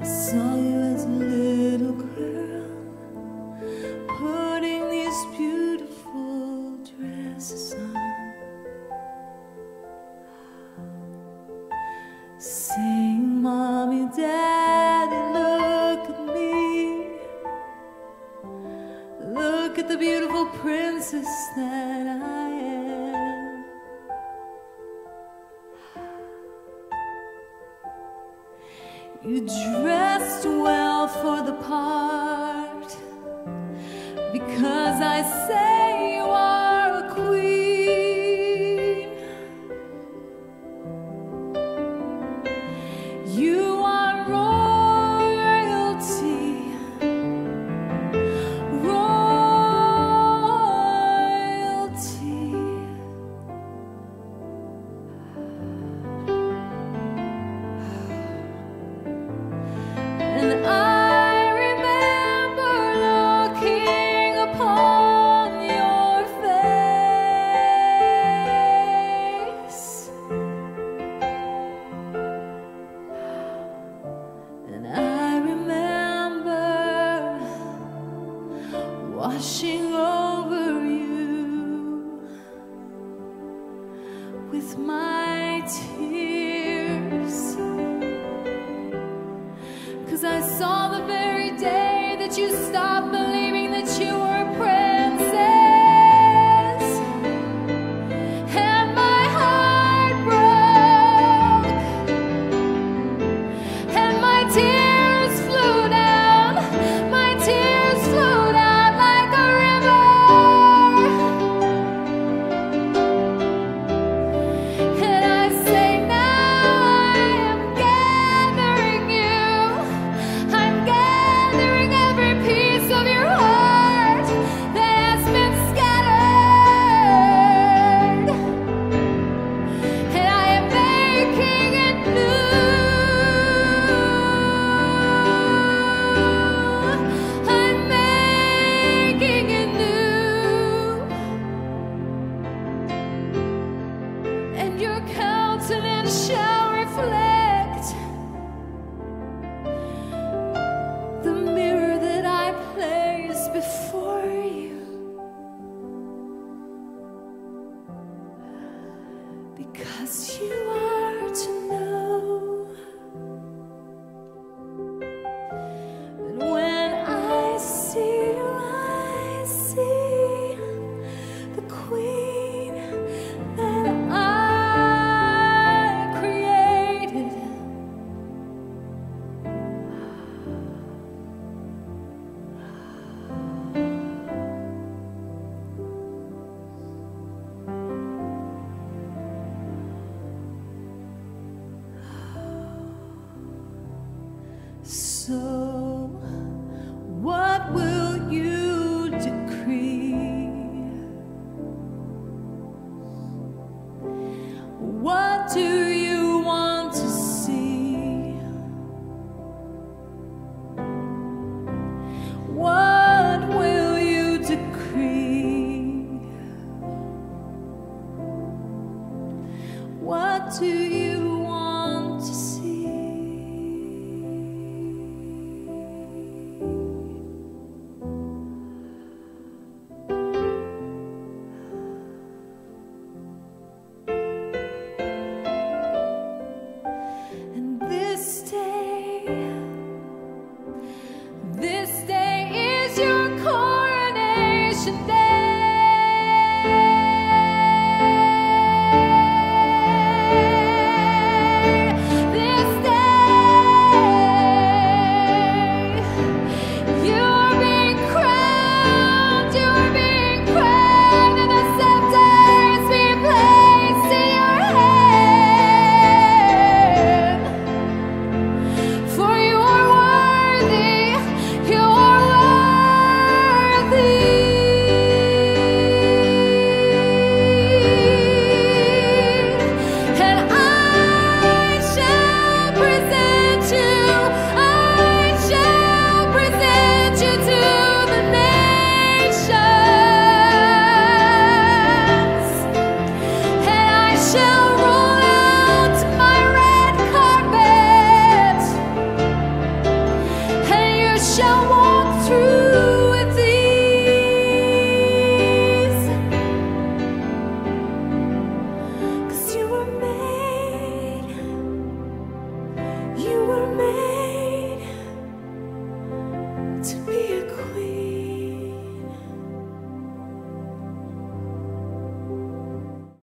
I saw you as a little girl, putting these beautiful dresses on, saying, "Mommy, Daddy, look at me. Look at the beautiful princess that I am." You dressed well for the part, because I say you are a queen. You are royalty, royalty. And I remember looking upon your face, and I remember washing over you with my tears. 'Cause I saw the very day that you stopped believing that you were a princess, and my heart broke, and my tears flew down, my tears flew down like a river. And I say now I am gathering you, I'm gathering every piece of your heart that has been scattered, and I am making it new. I'm making it new, and your countenance shall reflect the mirror that I place before you, because you are to know that when I see you, I see the queen that I created. So